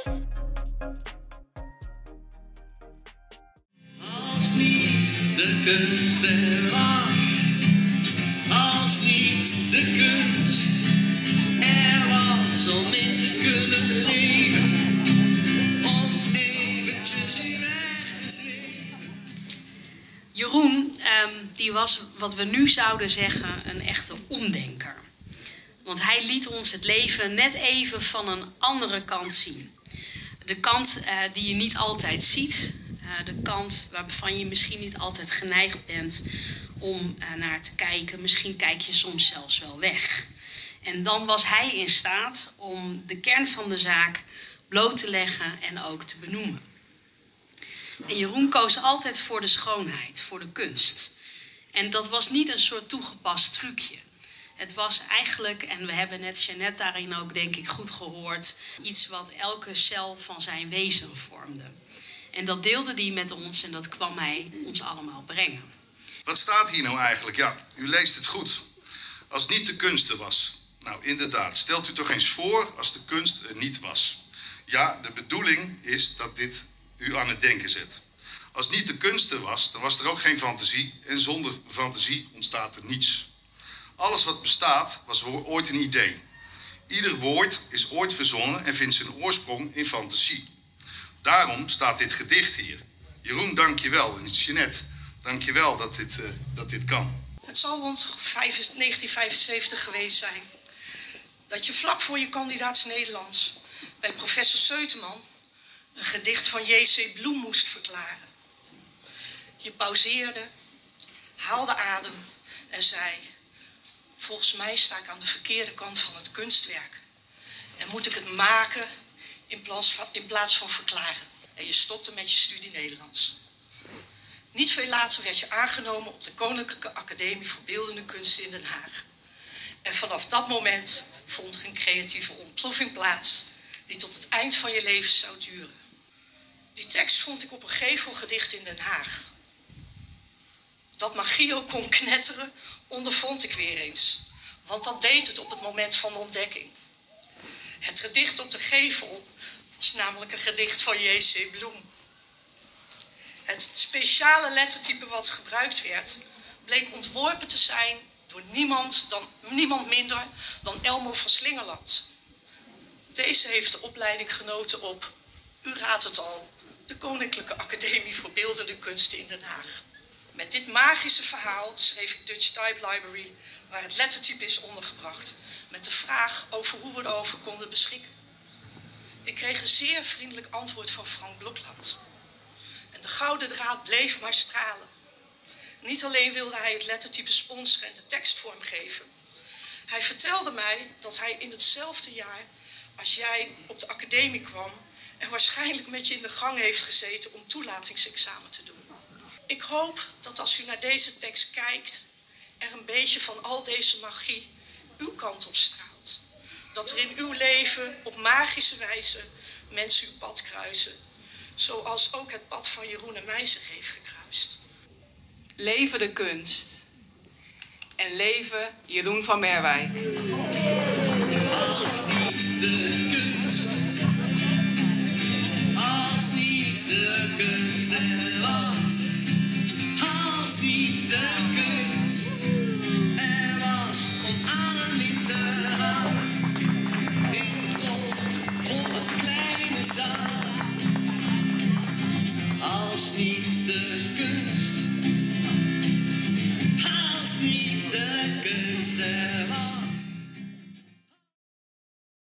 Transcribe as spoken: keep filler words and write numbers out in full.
Als niet de kunst er was, als niet de kunst er was om in te kunnen leven, om eventjes in weg te zweven. Jeroen, um, die was wat we nu zouden zeggen een echte omdenker. Want hij liet ons het leven net even van een andere kant zien. De kant uh, die je niet altijd ziet. Uh, de kant waarvan je misschien niet altijd geneigd bent om uh, naar te kijken. Misschien kijk je soms zelfs wel weg. En dan was hij in staat om de kern van de zaak bloot te leggen en ook te benoemen. En Jeroen koos altijd voor de schoonheid, voor de kunst. En dat was niet een soort toegepast trucje. Het was eigenlijk, en we hebben net Jeannette daarin ook denk ik goed gehoord, iets wat elke cel van zijn wezen vormde. En dat deelde hij met ons en dat kwam hij ons allemaal brengen. Wat staat hier nou eigenlijk? Ja, u leest het goed. Als niet de kunst er was. Nou, inderdaad. Stelt u toch eens voor als de kunst er niet was. Ja, de bedoeling is dat dit u aan het denken zet. Als niet de kunst er was, dan was er ook geen fantasie. En zonder fantasie ontstaat er niets. Alles wat bestaat was ooit een idee. Ieder woord is ooit verzonnen en vindt zijn oorsprong in fantasie. Daarom staat dit gedicht hier. Jeroen, dank je wel. En Jeannette, dank je wel dat dit, uh, dat dit kan. Het zal rond negentien vijfenzeventig geweest zijn dat je vlak voor je kandidaats Nederlands bij professor Seuteman een gedicht van J C Bloem moest verklaren. Je pauzeerde, haalde adem en zei: volgens mij sta ik aan de verkeerde kant van het kunstwerk en moet ik het maken in plaats van, in plaats van verklaren. En je stopte met je studie Nederlands. Niet veel later werd je aangenomen op de Koninklijke Academie voor Beeldende Kunsten in Den Haag. En vanaf dat moment vond er een creatieve ontploffing plaats die tot het eind van je leven zou duren. Die tekst vond ik op een gevelgedicht in Den Haag. Dat magie ook kon knetteren, ondervond ik weer eens. Want dat deed het op het moment van de ontdekking. Het gedicht op de gevel was namelijk een gedicht van J C Bloem. Het speciale lettertype wat gebruikt werd, bleek ontworpen te zijn door niemand, dan, niemand minder dan Elmo van Slingerland. Deze heeft de opleiding genoten op, u raadt het al, de Koninklijke Academie voor Beeldende Kunsten in Den Haag. Met dit magische verhaal schreef ik Dutch Type Library, waar het lettertype is ondergebracht, met de vraag over hoe we erover konden beschikken. Ik kreeg een zeer vriendelijk antwoord van Frank Blokland. En de gouden draad bleef maar stralen. Niet alleen wilde hij het lettertype sponsoren en de tekst vormgeven. Hij vertelde mij dat hij in hetzelfde jaar als jij op de academie kwam en waarschijnlijk met je in de gang heeft gezeten om toelatingsexamen te doen. Ik hoop dat als u naar deze tekst kijkt, er een beetje van al deze magie uw kant op straalt. Dat er in uw leven op magische wijze mensen uw pad kruisen, zoals ook het pad van Jeroen en mij zich heeft gekruist. Leven de kunst. En leven Jeroen van Merwijk. Als niet de kunst, als niet de kunst er was, als niet de kunst er was om aan een winter aan, in grote voor een kleine zaal. Als niet de kunst